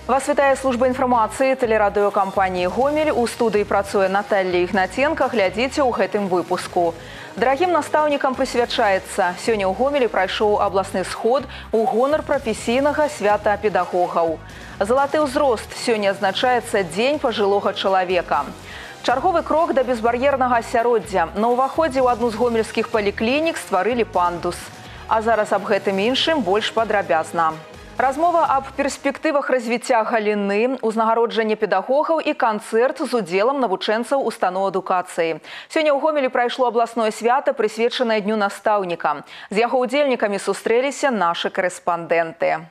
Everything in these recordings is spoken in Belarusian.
Вас вітае служба інфармацыі тэлерадыёкампаніі «Гомель». У студыі працуе Наталья Ігнаценка. Глядзіце ў гэтым выпуску. Дарагім настаўнікам прысвячаецца. Сёння ў Гомелі прайшоў абласны сход у гонар прафесійнага свята педагогаў. Залаты ўзрост. Сёння адзначаецца Дзень пажылога чалавека. Чарговы крок да безбар'ернага асяроддзя. На ўваходзе ў адну з гомельскіх паліклінік стварылі пандус. А зараз аб гэтым іншым больш падрабязна. Размова аб перспектывах развіцця галіны, узнагароджанне педагогаў і канцэрт з удзелам навучэнцаў устаноў адукацыі. Сёння ў Гомелі прайшло абласное свята, прысвечанае Дню настаўніка. З яго ўдзельнікамі сустрэліся нашы карэспандэнты.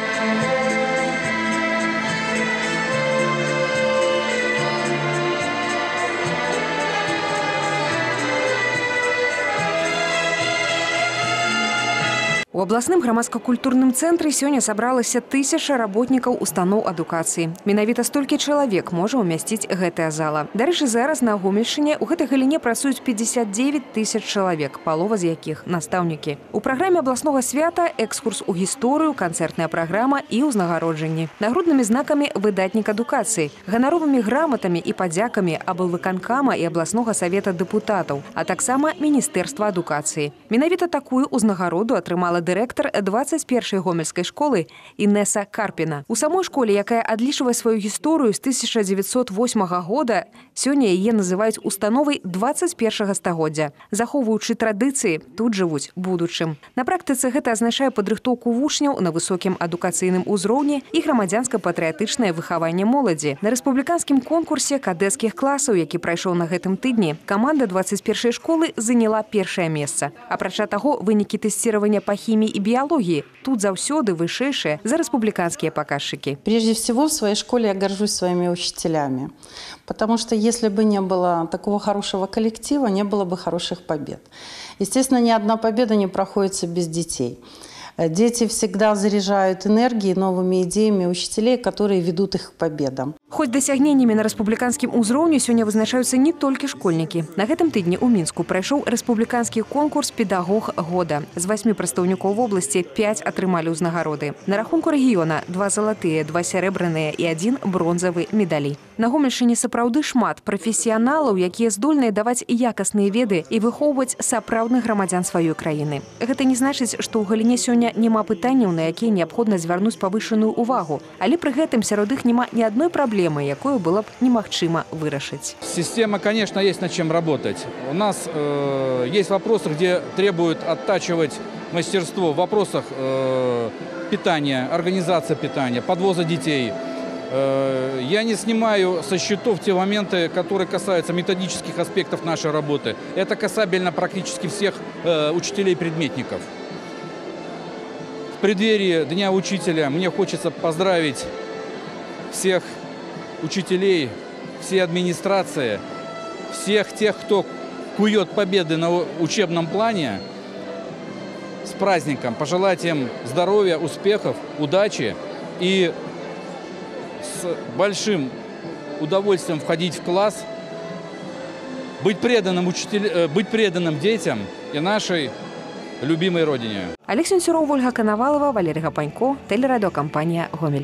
У абласным грамадска-культурным цэнтры сёння сабралася 1000 работнікаў устаноў адукацыі. Менавіта столькі чалавек можа ўмясціць гэтая зала. Дарэчы, зараз на Гомельшчыне ў гэтай галіне працуюць 59 000 чалавек, палова з якіх настаўнікі. У праграме абласнога свята экскурс у гісторыю, канцэртная праграма і ўзнагароджанні. Нагруднымі знакамі выдатнік адукацыі, ганаровымі граматамі і падзякамі аблвыканкама і абласнога савета дэпутатаў, а таксама Міністэрства адукацыі. Менавіта такую ўзнагароду атрымала дырэктар 21-й гомельскай школы Інеса Карпіна. У самой школе, якая адлічвае сваю гісторыю з 1908 года, сёння яе называюць установай 21-га стагоддзя. Захоўваючы традыцыі, тут жывуць будучым. На практыцы гэта азначае падрыхтоўку вучняў на высокім адукацыйным узроўні і грамадзянска-патрыятычнае выхаванне моладзі. На рэспубліканскім конкурсе кадэцкіх класаў, які прайшоў на гэтым тыдні, каманда 21-й школы заняла першае месца. Апрача таго, вынікі тэсціравання па хіміі и биологии тут заўсёды вышэйшие за республиканские показчики. Прежде всего, в своей школе я горжусь своими учителями, потому что если бы не было такого хорошего коллектива, не было бы хороших побед. Естественно, ни одна победа не проходится без детей. Дети всегда заряжают энергией, новыми идеями учителей, которые ведут их к победам. Хоть дасягненнямі на рэспубліканскім узроўні сёння вызначаюцца не толькі школьнікі. На гэтым тыдні ў Мінску прайшоў рэспубліканскі конкурс «Педагог года». З 8 прадстаўнікоў вобласці 5 атрымалі ўзнагароды. На рахунку рэгіёна 2 залатыя, 2 сярэбраныя і 1 бронзавы медалі. На Гомельшчыне сапраўды шмат прафесіяналаў, якія здольныя даваць якасныя веды і выхоўваць сапраўдных грамадзян сваёй краіны. Гэта не значыць, што ў галіне сёння няма пытанняў, на якія неабходна звярнуць павышаную увагу, але пры гэтым сярод іх няма ні адной праблемы, якую было б немагчыма вырашыць. Система, конечно, есть над чем работать. У нас есть вопросы, где требуют оттачивать мастерство в вопросах питания, организации питания, подвоза детей. Я не снимаю со счетов те моменты, которые касаются методических аспектов нашей работы. Это касабельно практически всех учителей-предметников. В преддверии Дня учителя мне хочется поздравить всех учителей, все администрации, всех тех, кто кует победы на учебном плане, с праздником. Пожелать им здоровья, успехов, удачи и с большим удовольствием входить в класс, быть преданным детям и нашей любимой родине. Алексей Сюров, Ольга Коновалова, Валерий Гапанько, телерадиокомпания «Гомель».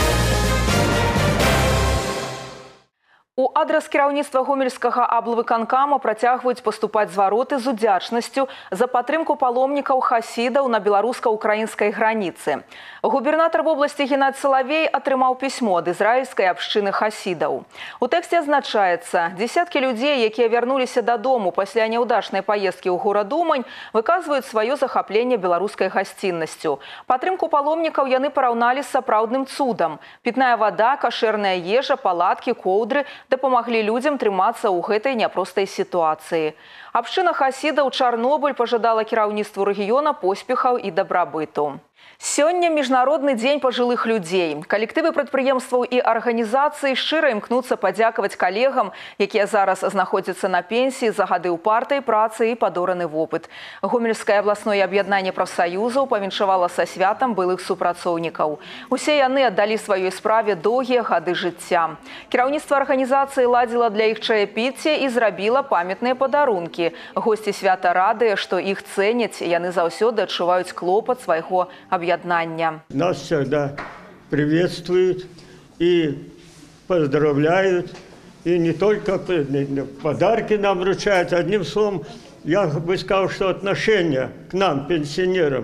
У адрас кіраўніцтва гомельскага аблвыканкама працягваюць паступаць звароты з удзячнасцю за падтрымку паломнікаў хасідаў на беларуска-украінскай граніцы. Губернатар вобласці Геннадзь Салавей атрымаў пісьмо ад ізраільскай абшчыны хасідаў. У тэксце адзначаецца, дзесяткі людзей, якія вярнуліся дадому пасля няўдачнай паездкі ў горад Умань, выказваюць сваё захапленне беларускай гасціннасцю. Падтрымку паломнікаў яны параўналі з сапраўдным цудам. Пітная вада, кашэрная ежа, палаткі, коўдры дапамаглі людзям трымацца ў гэтай няпростай сітуацыі. Абшчына хасідаў Чарнобыль пажадала кіраўніцтву рэгіёна поспехаў і дабрабыту. Сёння міжнародны дзень пажылых людзей. Калектывы прадпрыемстваў і арганізацый шчыра імкнуцца падзякаваць калегам, якія зараз знаходзяцца на пенсіі за гады ўпартай працы і падораны вопыт. Гомельскае абласное аб'яднанне прафсаюзаў павіншавала са святам былых супрацоўнікаў. Усе яны аддалі сваёй справе доўгія гады жыцця. Кіраўніцтва арганізацыі ладзіла для іх чаепіцце і зрабіла памятныя падарункі. Госці свята радыя, што іх цэняць, яны заўсёды адчуваюць клопат свайго аб'яднання. Нас всегда приветствуют, и поздравляют, и не только подарки нам вручают. Одним словом, я бы сказал, что отношение к нам, пенсионерам,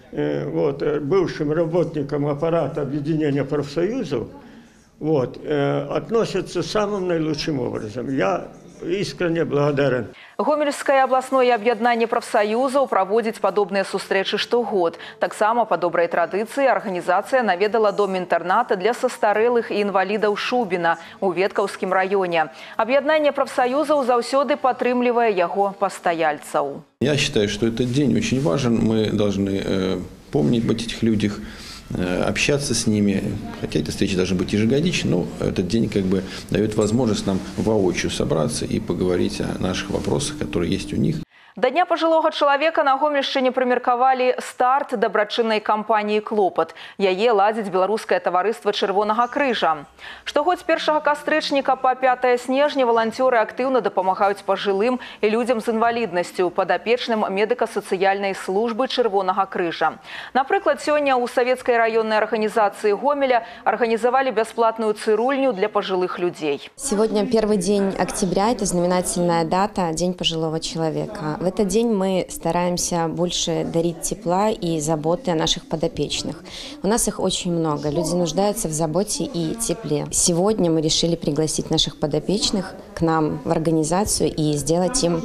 бывшим работникам аппарата объединения профсоюзов, относятся самым наилучшим образом. Я искренне благодарен. Гомельскае абласное аб'яднанне прафсаюзаў праводзіць падобныя сустрэчы штогод. Таксама па добрай традыцыі арганізацыя наведала дом-інтэрната для састарэлых і інвалідаў Шубіна у Веткаўскім раёне. Аб'яднанне прафсаюзаў заўсёды падтрымлівае яго пастаяльцаў. Я считаю, что этот день очень важен. Мы должны помнить об этих людях, общаться с ними. Хотя эта встреча должна быть ежегодичной, но этот день как бы дает возможность нам воочию собраться и поговорить о наших вопросах, которые есть у них. Да Дня пажылога чалавека на Гомельшчыне прымеркавалі старт дабрачыннай кампаніі «Клопат». Яе ладзіць беларускае таварыства Чырвонага крыжа. Штогод з 1 кастрычніка па 5 снежня валанцёры актыўна дапамагаюць пажылым і людзям з інваліднасцю падапечным медыка-сацыяльнай службы Чырвонага крыжа. Напрыклад, сёння ў савецкай раённай арганізацыі Гомеля арганізавалі бясплатную цырульню для пожилых людей. Сегодня первый день октября, это знаменательная дата, День пожилого человека. В этот день мы стараемся больше дарить тепла и заботы о наших подопечных. У нас их очень много. Люди нуждаются в заботе и тепле. Сегодня мы решили пригласить наших подопечных к нам в организацию и сделать им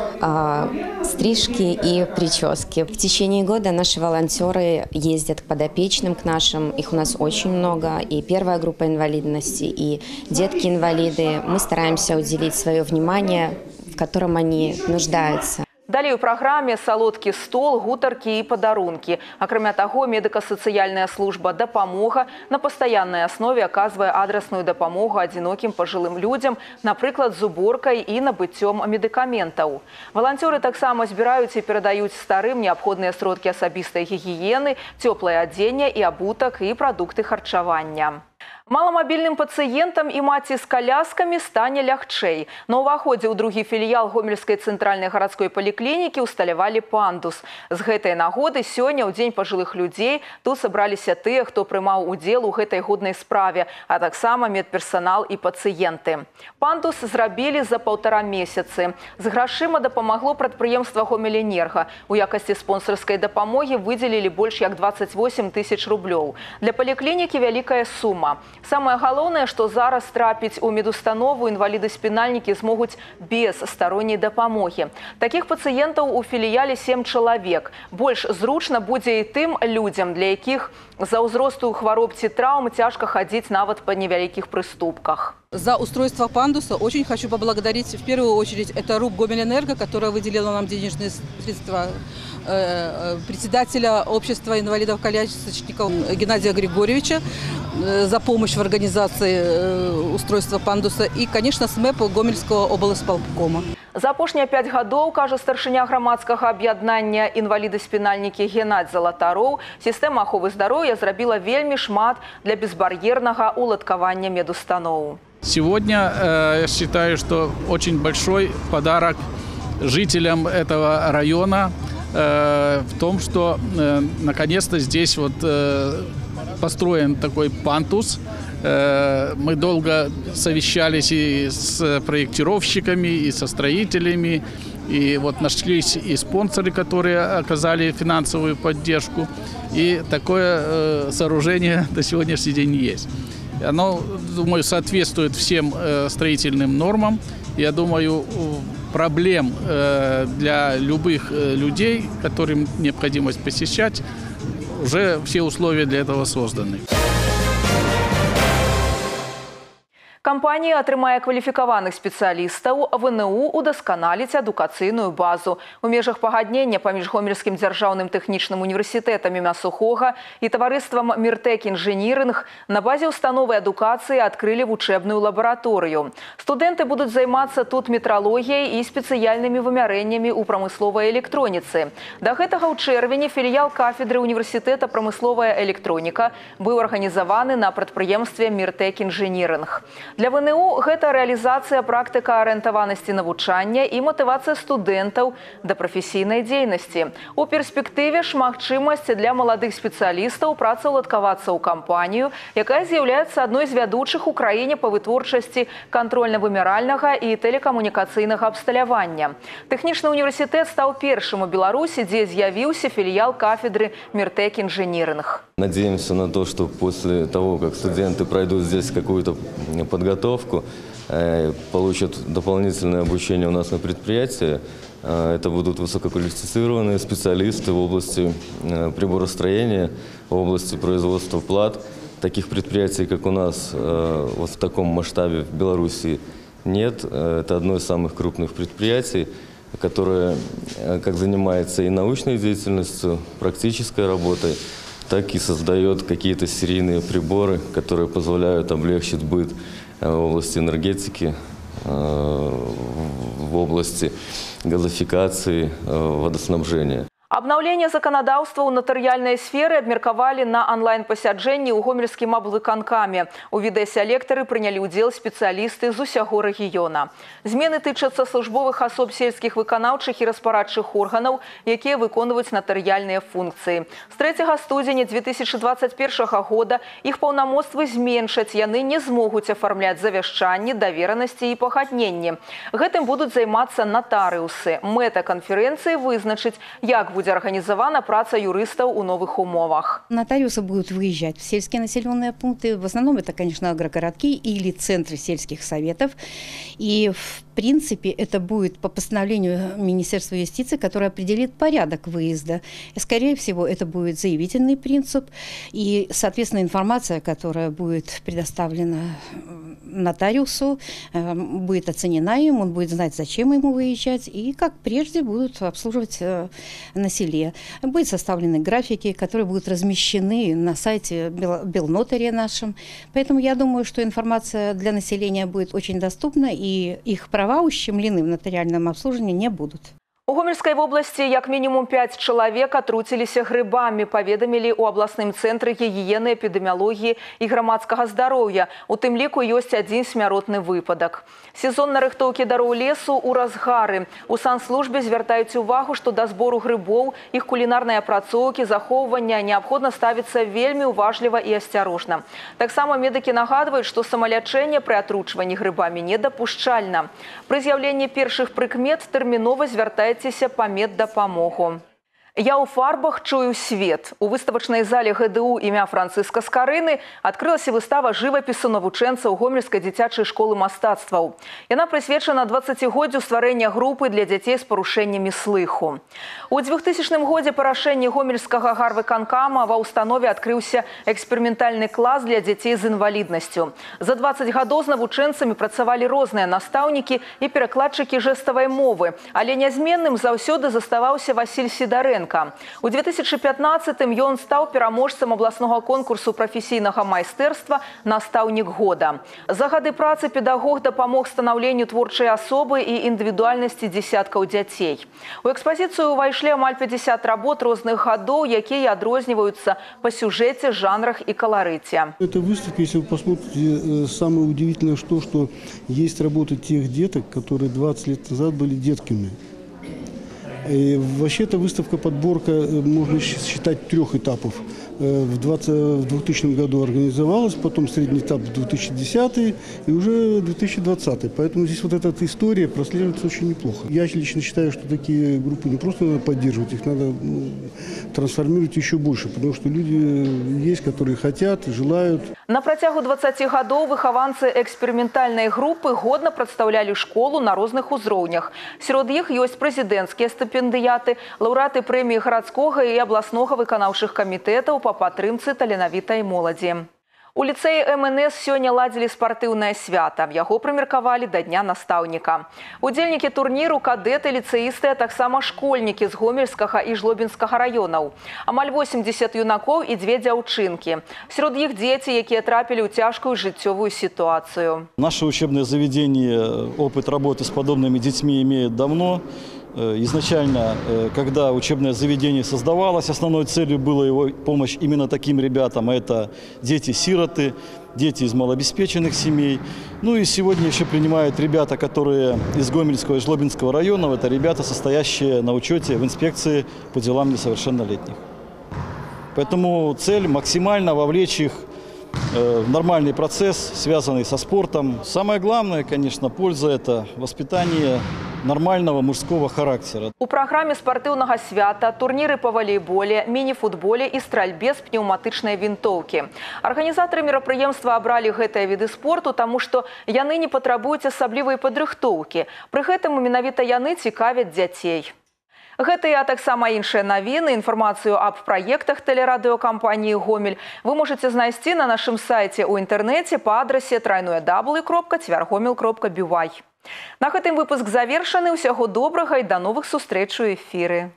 стрижки и прически. В течение года наши волонтеры ездят к подопечным, к нашим. Их у нас очень много. И первая группа инвалидности, и детки-инвалиды. Мы стараемся уделить свое внимание, в котором они нуждаются. Далей у праграме салодкі стол, гутаркі і падарункі. Акрамя таго, медыка-сацыяльная служба «Дапамога» на пастаяннай аснове аказвае адрасную дапамогу адзінокім пажылым людзям, напрыклад, з уборкай і набыццём медыкаментаў. Валанцёры таксама збіраюць і перадаюць старым неабходныя сродкі асабістай гігіены, цёплае адзенне і абутак і прадукты харчавання. Маламабільным пацыентам і маці з каляскамі стане лягчэй. На ўваходзе ў другі філіял Гомельскай цэнтральнай гарадской паліклінікі ўсталявалі пандус. З гэтай нагоды сёння ў Дзень пажылых людзей тут сабраліся тыя, хто прымаў удзел у гэтай годнай справе, а таксама медперсанал і пацыенты. Пандус зрабілі за 1,5 месяцы. З грашыма дапамагло прадпрыемства «Гомелэнерга». У якасці спонсарскай дапамогі выдзелілі больш як 28 000 рублёў. Для паліклінікі вялікая сума. Самае галоўнае, што зараз трапіць у медустанову інваліды-спінальнікі змогуць без старонняй дапамогі. Такіх пацыентаў у філіяле 7 чалавек. Больш зручна будзе і тым людзям, для якіх за ўзросту хвароб ці траўм цяжка хадзіць нават па невялікіх прыступках. За устройство пандуса очень хочу поблагодарить в первую очередь это РУП «Гомельэнерго», которая выделила нам денежные средства, председателя общества инвалидов-колясочников Геннадия Григорьевича за помощь в организации устройства пандуса и, конечно, СМЭП Гомельского облсполкома. За апошнія 5 гадоў, кажа старшыня грамадскага аб'яднання інваліды-спінальнікі Геннадзь Залатароў, сістэма аховы здароўя зрабіла вельмі шмат для безбар'ернага уладкавання медустаноў. Сегодня я считаю, что очень большой подарок жителям этого района в том, что наконец-то здесь вот построен такой пандус. Мы долго совещались и с проектировщиками, и со строителями, и вот нашлись и спонсоры, которые оказали финансовую поддержку. И такое сооружение до сегодняшний день есть. Оно, думаю, соответствует всем строительным нормам. Я думаю, проблем для любых людей, которым необходимость посещать, уже все условия для этого созданы. Кампанія атрымае кваліфікаваных спецыялістаў, ВНУ удасканаліць адукацыйную базу. У межах пагаднення паміж Гомельскім дзяржаўным тэхнічным універсітэтам імя Сухога і таварыствам «Миртек Инжиниринг» на базе установы адукацыі адкрылі вучэбную лабараторыю. Студэнты будуць займацца тут метралогіяй і спецыяльнымі вымярэннямі ў прамысловай электроніцы. Да гэтага ў чэрвені філіял кафедры універсітэта «Прамысловая электроніка» быў арганізаваны на прадпрыемстве «Миртек Инжиниринг». Для ВНУ гэта рэалізацыя практыка арыентаванасці навучання і матывацыя студэнтаў да прафесійнай дзейнасці. У перспектыве ж магчымасць для маладых спецыялістаў працаўладкавацца ў кампанію, якая з'яўляецца адной з вядучых у краіне па вытворчасці кантрольна-вымяральнага і тэлекамунікацыйнага абсталявання. Тэхнічны універсітэт стаў першым у Беларусі, дзе з'явіўся філіял кафедры Миртек инжиниринг. Надеемся на то, что после того, как студенты пройдут здесь какую-то подготовку, получат дополнительное обучение у нас на предприятии, это будут высококвалифицированные специалисты в области приборостроения, в области производства плат. Таких предприятий, как у нас, вот в таком масштабе в Беларуси нет. Это одно из самых крупных предприятий, которое как занимается и научной деятельностью, практической работой, так и создает какие-то серийные приборы, которые позволяют облегчить быт в области энергетики, в области газификации, водоснабжения. Обновление законодаўства ў натарыяльнай сферы абмеркавалі на онлайн-пасяджэнні ў гомельскім аблвыканкаме. У відэасялектары прынялі ўдзел спецыялісты з усяго рэгіёна. Змены тычацца службовых асоб сельскіх выканаўчых і распарадчых органаў, якія выконваюць натарыяльныя функцыі. З 3 студзеня 2021 года іх паўнамоцтвы зменшаць, яны не змогуць афармляць завяшчанні, даверанасці і пагадненні. Гэтым будуць займацца натарыусы. Мэта канферэнцыі вызначыць, як будет организована праца юристов у новых умовах. Нотариусы будут выезжать в сельские населенные пункты. В основном это, конечно, агрогородки или центры сельских советов. И в принципе это будет по постановлению Министерства юстиции, которое определит порядок выезда. И, скорее всего, это будет заявительный принцип. И, соответственно, информация, которая будет предоставлена нотариусу, будет оценена им, он будет знать, зачем ему выезжать, и, как прежде, будут обслуживать на селе. Будут составлены графики, которые будут размещены на сайте Белнотария нашем. Поэтому я думаю, что информация для населения будет очень доступна, и их права ущемлены в нотариальном обслуживании не будут. У Гомельской области як минимум 5 человек отруціліся грибами, поведомили у областным центре гигиены, эпидемиологии и громадского здоровья. У тым ліку ёсць один смяротны выпадок. Сезон нарыхтоўкі дароў лесу у разгары. У санслужбе звяртаюць увагу, что до збору грибов, их кулинарной апрацоўкі, захоўвання необходимо ставиться вельмі уважліва и осторожно. Таксама медики нагадывают, что самолячэнне при отручванні грибами недопушчальна. При з'яўленні першых прыкмет тэрмінова звяртайцеся па меддапамогу. Я ў фарбах чую свет. У выставачнай зале ГДУ імя Францыска Скарыны адкрылася выстава жывапісу навучэнцаў Гомельскай дзіцячай школы мастацтваў. Яна прысвечана 20годдзю стварэння групы для дзяцей з парушэннямі слыху. У 2000 годзе па рашэнні гомельскага гарвыканкама ва ўстанове адкрыўся эксперыментальны клас для дзяцей з інваліднасцю. За 20 гадоў з навучэнцамі працавалі розныя настаўнікі і перакладчыкі жэставай мовы, але нязменным заўсёды заставаўся Васіль Сідарэнка. У 2015-м ён стаў пераможцам абласнога конкурсу прафесійнага майстэрства «Настаўнік года». За гады працы педагог дапамог станаўленню творчай асобы і індывідуальнасці дзесяткаў дзяцей. У экспазіцыю ўвайшлі амаль 50 работ розных гадоў, якія адрозніваюцца па сюжэце, жанрах і каларыце. Эта выставка, если вы посмотрите, самое удивительное, что есть работы тех деток, которые 20 лет назад были детками. И вообще эта выставка-подборка, можно считать, 3 этапов. В 2000 году организовалась, потом средний этап в 2010 и уже 2020. Поэтому здесь вот эта история прослеживается очень неплохо. Я лично считаю, что такие группы не просто надо поддерживать, их надо трансформировать еще больше, потому что люди есть, которые хотят, желают. На працягу 20 гадоў выхаванцы эксперыментальнай групы годна прадстаўлялі школу на розных узроўнях. Сярод іх ёсць прэзідэнцкія стыпендыяты, лаўрэаты прэміі гарадскога і абласнога выканаўчых камітэтаў па падтрымцы таленавітай моладзі. У ліцэі МНС сёння ладзілі спартыўнае свята. Яго прымеркавалі да дня настаўніка. Удзельнікі турніру кадэты, ліцэісты, а таксама школьнікі з Гомельскага і Жлобінскага раёнаў. Амаль 80 юнакоў і 2 дзяўчынкі. Сярод іх дзеці, якія трапілі ў цяжкую жыццёвую ситуацию. Наше учебное заведение опыт работы с подобными детьми имеет давно. Изначально, когда учебное заведение создавалось, основной целью была его помощь именно таким ребятам. Это дети-сироты, дети из малообеспеченных семей. Ну и сегодня еще принимают ребята, которые из Гомельского и Жлобинского районов. Это ребята, состоящие на учете в инспекции по делам несовершеннолетних. Поэтому цель максимально вовлечь их в нормальный процесс, связанный со спортом. Самое главное, конечно, польза – это воспитание нормального мужского характера. У праграме спартыўнага свята турніры па валейболе, міні-футболе і стральбе з пнеўматычнай вінтоўкі. Арганізатары мерапрыемства абралі гэтыя віды спорту, таму што яны не патрабуюць асаблівай падрыхтоўкі. Пры гэтым менавіта яны цікавяць дзяцей. Гэтыя, а таксама іншыя навіны, інфармацыю аб праектах тэлерадыёкампаніі «Гомель» вы можаце знайсці на нашым сайце ў інтэрнэце па адрасе www.tvrgomel.by. На гэтым выпуск завершаны. Усяго добрага і да новых сустрэч у эфіры.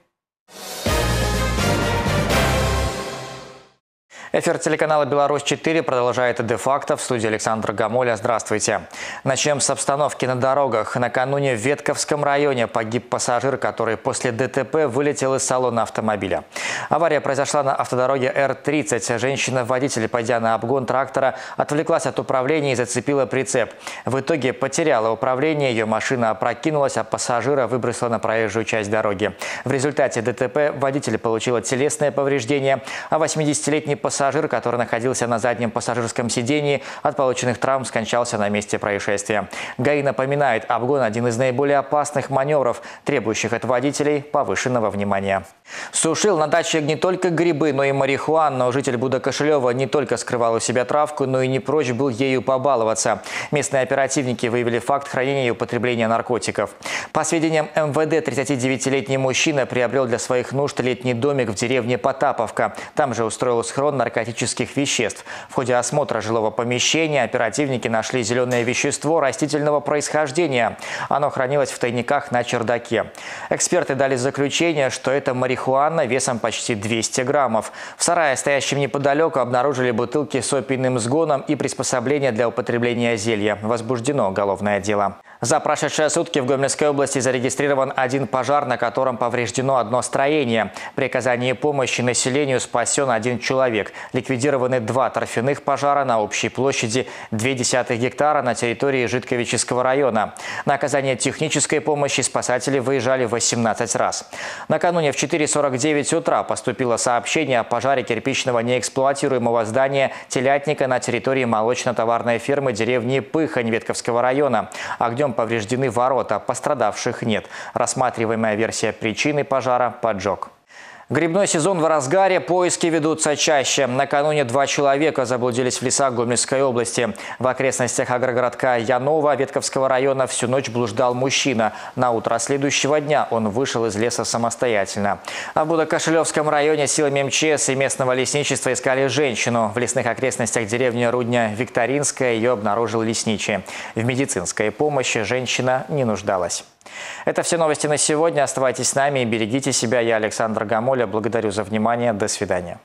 Эфир телеканала «Беларусь-4» продолжает де-факто. В студии Александр Гамоля. Здравствуйте. Начнем с обстановки на дорогах. Накануне в Ветковском районе погиб пассажир, который после ДТП вылетел из салона автомобиля. Авария произошла на автодороге Р-30. Женщина-водитель, пойдя на обгон трактора, отвлеклась от управления и зацепила прицеп. В итоге потеряла управление, ее машина опрокинулась, а пассажира выбросила на проезжую часть дороги. В результате ДТП водитель получила телесные повреждения, а 80-летний пассажир, который находился на заднем пассажирском сидении, от полученных травм скончался на месте происшествия. ГАИ напоминает, обгон – один из наиболее опасных маневров, требующих от водителей повышенного внимания. Сушил на даче не только грибы, но и марихуану. Житель Будокошелева не только скрывал у себя травку, но и не прочь был ею побаловаться. Местные оперативники выявили факт хранения и употребления наркотиков. По сведениям МВД, 39-летний мужчина приобрел для своих нужд летний домик в деревне Потаповка. Там же устроил схрон наркотических веществ. В ходе осмотра жилого помещения оперативники нашли зеленое вещество растительного происхождения. Оно хранилось в тайниках на чердаке. Эксперты дали заключение, что это марихуана весом почти 200 граммов. В сарае, стоящем неподалеку, обнаружили бутылки с опийным сгоном и приспособления для употребления зелья. Возбуждено уголовное дело. За прошедшие сутки в Гомельской области зарегистрирован один пожар, на котором повреждено одно строение. При оказании помощи населению спасен один человек. Ликвидированы 2 торфяных пожара на общей площади 0,2 гектара на территории Житковического района. На оказание технической помощи спасатели выезжали 18 раз. Накануне в 4:49 утра поступило сообщение о пожаре кирпичного неэксплуатируемого здания телятника на территории молочно-товарной фермы деревни Пыхань Ветковского района. Огнем повреждены ворота, пострадавших нет. Рассматриваемая версия причины пожара – поджог. Грибной сезон в разгаре, поиски ведутся чаще. Накануне 2 человека заблудились в лесах Гомельской области. В окрестностях агрогородка Янова Ветковского района всю ночь блуждал мужчина. На утро следующего дня он вышел из леса самостоятельно. А в Будокошелевском районе силами МЧС и местного лесничества искали женщину. В лесных окрестностях деревни Рудня Викторинская ее обнаружил лесничий. В медицинской помощи женщина не нуждалась. Это все новости на сегодня. Оставайтесь с нами и берегите себя. Я Александр Гамоля. Благодарю за внимание. До свидания.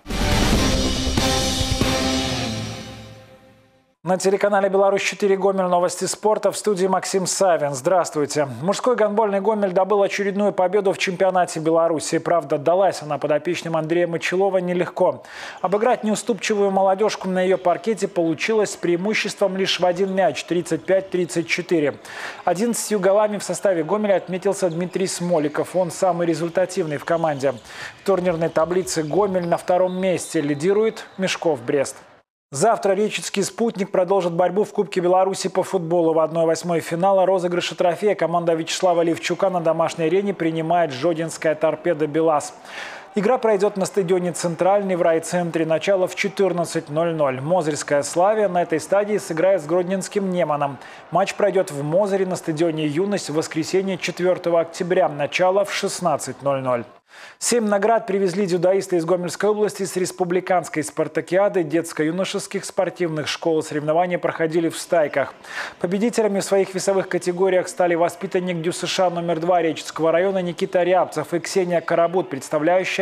На телеканале «Беларусь-4» Гомель. Новости спорта. В студии Максим Савин. Здравствуйте. Мужской гандбольный Гомель добыл очередную победу в чемпионате Беларуси. Правда, далась она подопечным Андрея Мочилова нелегко. Обыграть неуступчивую молодежку на ее паркете получилось с преимуществом лишь в 1 мяч – 35-34. 11 голами в составе Гомеля отметился Дмитрий Смоликов. Он самый результативный в команде. В турнирной таблице Гомель на 2-м месте. Лидирует Мешков Брест. Завтра речицкий «Спутник» продолжит борьбу в Кубке Беларуси по футболу. В 1/8 финала розыгрыша трофея команда Вячеслава Левчука на домашней арене принимает жодинская «Торпеда Белаз». Игра пройдет на стадионе «Центральный» в райцентре. Начало в 14:00. Мозырская «Славия» на этой стадии сыграет с гродненским «Неманом». Матч пройдет в Мозыре на стадионе «Юность» в воскресенье 4 октября. Начало в 16:00. 7 наград привезли дзюдоисты из Гомельской области с республиканской спартакиады, детско-юношеских спортивных школ. Соревнования проходили в стайках. Победителями в своих весовых категориях стали воспитанник ДЮСШ номер 2 Речицкого района Никита Рябцев и Ксения Карабут, представляющая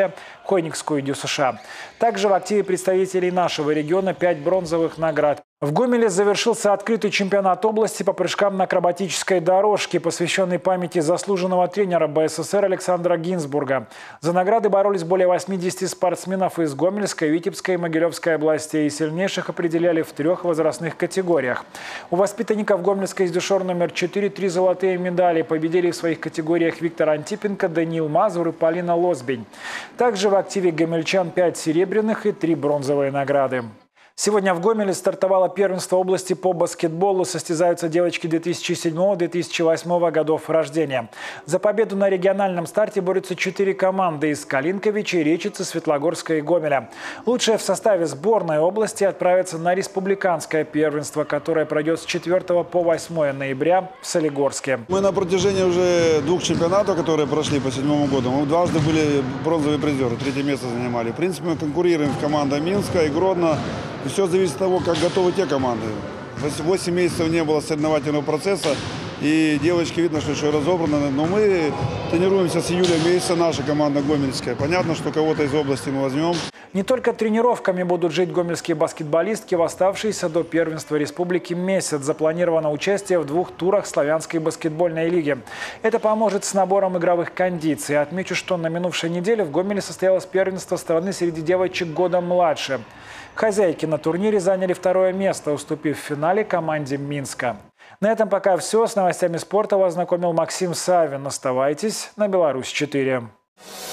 Хойникскую ДЮСШ. Также в активе представителей нашего региона 5 бронзовых наград. В Гомеле завершился открытый чемпионат области по прыжкам на акробатической дорожке, посвященный памяти заслуженного тренера БССР Александра Гинзбурга. За награды боролись более 80 спортсменов из Гомельской, Витебской и Могилевской областей, и сильнейших определяли в 3 возрастных категориях. У воспитанников Гомельской СДЮШОР номер 4 3 золотые медали. Победили в своих категориях Виктор Антипенко, Даниил Мазур и Полина Лозбень. Также в активе гомельчан 5 серебряных и 3 бронзовые награды. Сегодня в Гомеле стартовало первенство области по баскетболу. Состязаются девочки 2007-2008 годов рождения. За победу на региональном старте борются 4 команды из Калинковича, Речицы, Светлогорска и Гомеля. Лучшие в составе сборной области отправятся на республиканское первенство, которое пройдет с 4 по 8 ноября в Солигорске. Мы на протяжении уже 2 чемпионатов, которые прошли по 2007 году, мы дважды были бронзовые призеры, 3 место занимали. В принципе, мы конкурируем с командой Минска и Гродно. И все зависит от того, как готовы те команды. 8 месяцев не было соревновательного процесса, и девочки видно, что еще разобраны. Но мы тренируемся с июля месяца, наша команда гомельская. Понятно, что кого-то из области мы возьмем. Не только тренировками будут жить гомельские баскетболистки в оставшийся до первенства республики месяц. Запланировано участие в 2 турах славянской баскетбольной лиги. Это поможет с набором игровых кондиций. Отмечу, что на минувшей неделе в Гомеле состоялось первенство страны среди девочек годом младше. Хозяйки на турнире заняли 2 место, уступив в финале команде Минска. На этом пока все. С новостями спорта вас знакомил Максим Савин. Оставайтесь на Беларусь 4.